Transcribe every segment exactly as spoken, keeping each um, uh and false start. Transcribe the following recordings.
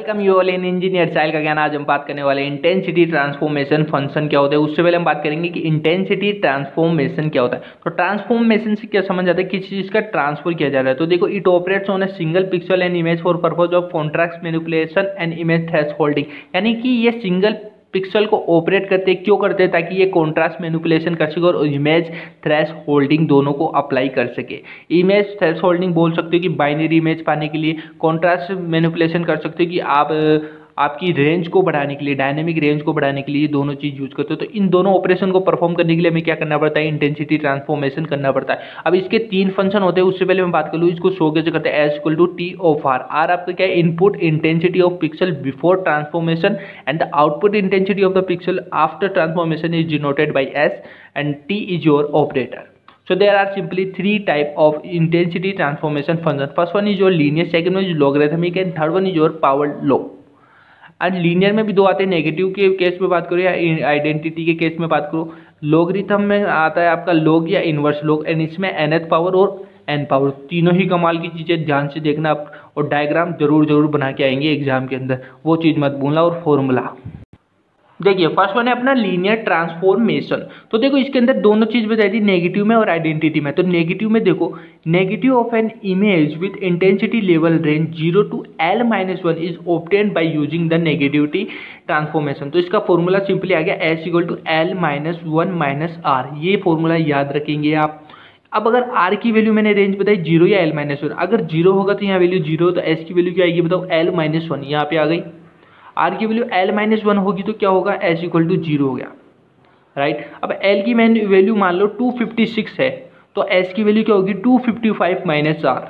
Welcome you all in engineer Sahil का ज्ञान। आज हम बात करने वाले इंटेंसिटी ट्रांसफॉर्मेशन फंक्शन क्या होता है। उससे पहले हम बात करेंगे कि इंटेंसिटी ट्रांसफॉर्मेशन क्या होता है। तो ट्रांसफॉर्मेशन से क्या समझ आता है, किसी चीज का ट्रांसफर किया जा रहा है। तो देखो, it operates on a single pixel and image for purpose of contrast manipulation and image thresholding. यानी कि ये सिंगल पिक्सल को ऑपरेट करते क्यों करते हैं, ताकि ये कॉन्ट्रास्ट मैनिपुलेशन कर सके और इमेज थ्रेश होल्डिंग दोनों को अप्लाई कर सके। इमेज थ्रेश होल्डिंग बोल सकते हो कि बाइनरी इमेज पाने के लिए, कॉन्ट्रास्ट मैनिपुलेशन कर सकते हो कि आप आपकी रेंज को बढ़ाने के लिए, डायनेमिक रेंज को बढ़ाने के लिए दोनों चीज यूज करते हो। तो इन दोनों ऑपरेशन को परफॉर्म करने के लिए हमें क्या करना पड़ता है, इंटेंसिटी ट्रांसफॉर्मेशन करना पड़ता है। अब इसके तीन फंक्शन होते हैं। उससे पहले मैं बात कर लूँ, इसको शो कैसे करते हैं। S equal to T of R. R आपका क्या है, input intensity of pixel before transformation and the output intensity of the pixel after transformation is denoted by S and T is your operator. So there are simply three type of intensity transformation function. First one is your linear, second one is logarithmic and third one is your power law. And linear में भी दो आते हैं, negative के case में बात करो या आइडेंटिटी के केस में बात करो। लॉगरिथम में आता है आपका लॉग या इनवर्स लॉग, एंड इसमें nth पावर और n पावर, तीनों ही कमाल की चीज़ें, ध्यान से देखना आप। और डायग्राम जरूर जरूर बना के आएंगे एग्जाम के अंदर, वो चीज़ मत भूलना। और फॉर्मूला देखिए, फर्स्ट वन है अपना लीनियर ट्रांसफॉर्मेशन। तो देखो, इसके अंदर दोनों चीज बताई थी, नेगेटिव में और आइडेंटिटी में। तो नेगेटिव में देखो, negative of an image with intensity level range zero to L minus one is obtained by using the negativity transformation. तो इसका फॉर्मूला सिंपली आ गया S equal to L minus one minus R. ये formula याद रखेंगे आप। अब अगर r की वैल्यू मैंने रेंज बताई जीरो या एल माइनस वन, अगर जीरो होगा तो यहाँ वैल्यू जीरो, तो s की वैल्यू क्या आएगी बताओ, एल माइनस वन। यहाँ पे आ गई। r की वैल्यू l माइनस वन होगी तो क्या होगा, s इक्वल टू जीरो हो गया, राइट। अब l की वैल्यू मान लो टू फिफ्टी सिक्स है, तो s की वैल्यू क्या होगी, two fifty five minus R,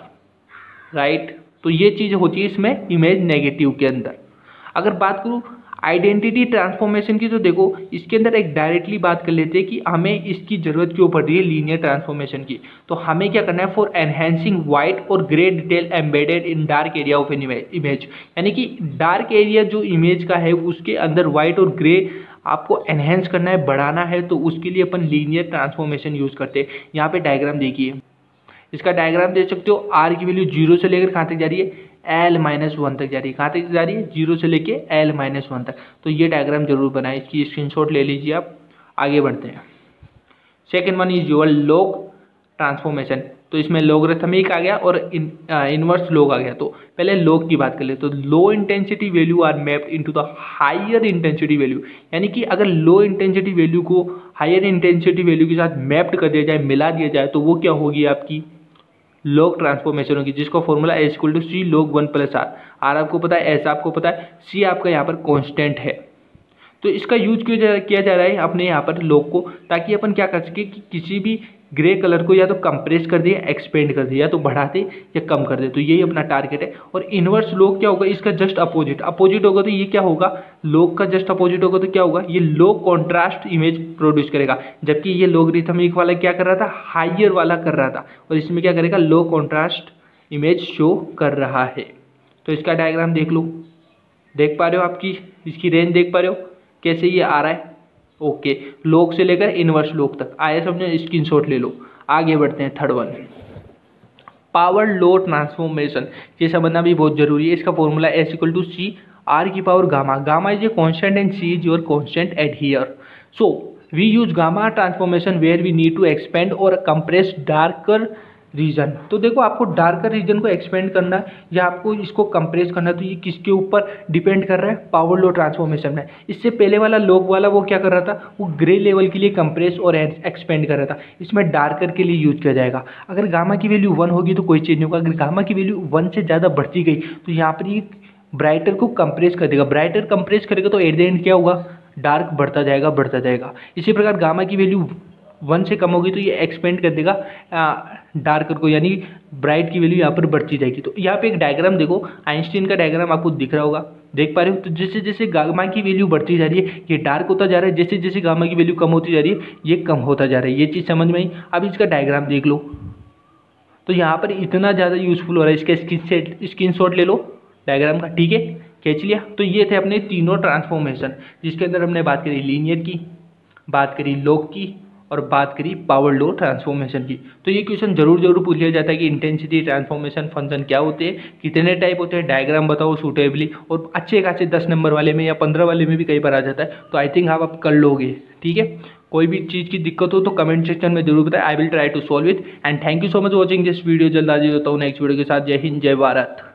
right. तो ये चीज़ होती है इसमें इमेज नेगेटिव के अंदर। अगर बात करूँ आइडेंटिटी ट्रांसफॉर्मेशन की, तो देखो इसके अंदर एक डायरेक्टली बात कर लेते हैं कि हमें इसकी जरूरत क्यों पड़ रही है लीनियर ट्रांसफॉर्मेशन की। तो हमें क्या करना है, फॉर एनहेंसिंग व्हाइट और grey detail embedded in dark area of an image. यानी कि डार्क एरिया जो इमेज का है उसके अंदर व्हाइट और ग्रे आपको एनहेंस करना है, बढ़ाना है, तो उसके लिए अपन लीनियर ट्रांसफॉर्मेशन यूज करते हैं। यहाँ पे डायग्राम देखिए, इसका डायग्राम देख सकते हो। आर की वैल्यू जीरो से लेकर कहाँ तक जा रही है, एल माइनस वन तक जा रही है। कहाँ तक जा रही है, जीरो से लेके एल माइनस वन तक। तो ये डायग्राम जरूर बनाए, इसकी स्क्रीनशॉट ले लीजिए आप। आगे बढ़ते हैं। Second one is your log transformation. तो इसमें लॉगरिथमिक आ गया और इन, इनवर्स लॉग आ गया। तो पहले लॉग की बात कर ले, तो low intensity value are mapped into the higher intensity value. यानी कि अगर लो इंटेंसिटी वैल्यू को हायर इंटेंसिटी वैल्यू के साथ मैप्ड कर दिया जाए, मिला दिया जाए, तो वो क्या होगी, आपकी लॉग ट्रांसफॉर्मेशन होगी, जिसको formula S equal to C log one plus R. R आपको पता है, एस आपको पता है, सी आपका यहाँ पर कांस्टेंट है। तो इसका यूज क्यों किया जा रहा है अपने यहाँ पर लॉग को, ताकि अपन क्या कर सके कि किसी भी ग्रे कलर को या तो कंप्रेस कर दे, एक्सपेंड कर दे, या तो बढ़ा दे या कम कर दे। तो यही अपना टारगेट है। और इनवर्स लॉग क्या होगा, इसका जस्ट अपोजिट। अपोजिट होगा तो ये क्या होगा, लॉग का जस्ट अपोजिट होगा तो क्या होगा, ये लो कॉन्ट्रास्ट इमेज प्रोड्यूस करेगा। जबकि ये लॉगरिथमिक वाला क्या कर रहा था, हाइयर वाला कर रहा था, और इसमें क्या करेगा, लो कॉन्ट्रास्ट इमेज शो कर रहा है। तो इसका डायग्राम देख लो, देख पा रहे हो, आपकी इसकी रेंज देख पा रहे हो कैसे ये आ रहा है। ओके, लॉग से लेकर इनवर्स लॉग तक आया, समझे, स्क्रीनशॉट ले लो। आगे बढ़ते हैं। Third one, power law transformation. ये समझना भी बहुत जरूरी है। इसका formula S equal to C R की power gamma. Gamma is a constant and C is your constant at here. So we use gamma transformation where we need to expand और compress darker region. तो देखो, आपको darker reason को expand करना है या आपको इसको कंप्रेस करना है, तो ये किसके ऊपर डिपेंड कर रहा है, पावर लो ट्रांसफॉर्मेशन में। इससे पहले वाला लॉग वाला वो क्या कर रहा था, वो ग्रे लेवल के लिए कंप्रेस और एक्सपेंड कर रहा था। इसमें डार्कर के लिए यूज किया जाएगा। अगर गामा की वैल्यू वन होगी तो कोई चेंज नहीं होगा। अगर गामा की वैल्यू वन से ज़्यादा बढ़ती गई तो यहाँ पर ये ब्राइटर को कंप्रेस कर देगा। ब्राइटर कंप्रेस करेगा तो एट द एंड क्या होगा, डार्क बढ़ता जाएगा बढ़ता जाएगा। इसी प्रकार गामा की वैल्यू वन से कम होगी तो ये एक्सपेंड कर देगा डार्कर को, यानी ब्राइट की वैल्यू यहाँ पर बढ़ती जाएगी। तो यहाँ पे एक डायग्राम देखो, आइंस्टीन का डायग्राम आपको दिख रहा होगा, देख पा रहे हो। तो जैसे जैसे गामा की वैल्यू बढ़ती जा रही है ये डार्क होता जा रहा है, जैसे जैसे गामा की वैल्यू कम होती जा रही है ये कम होता जा रहा है। ये चीज़ समझ में आई। अब इसका डायग्राम देख लो, तो यहाँ पर इतना ज़्यादा यूजफुल हो रहा है। इसका स्क्रीन स्क्रीन शॉट ले लो डायग्राम का, ठीक है, खींच लिया। तो ये थे अपने तीनों ट्रांसफॉर्मेशन, जिसके अंदर हमने बात करी लीनियर की, बात करी लॉग की, और बात करी पावर लॉ ट्रांसफॉर्मेशन की, तो ये क्वेश्चन जरूर जरूर पूछ लिया जाता है कि इंटेंसिटी ट्रांसफॉर्मेशन फंक्शन क्या होते हैं, कितने टाइप होते हैं, डायग्राम बताओ सूटेबली, और अच्छे खासे दस नंबर वाले में या पंद्रह वाले में भी कई बार आ जाता है। तो आई थिंक आप आप कर लोगे, ठीक है। कोई भी चीज़ की दिक्कत हो तो कमेंट सेक्शन में जरूर बताएं, I will try to solve it. And thank you so much watching this video. जल्द हाजिर होता हूँ नेक्स्ट वीडियो के साथ। जय हिंद, जय भारत।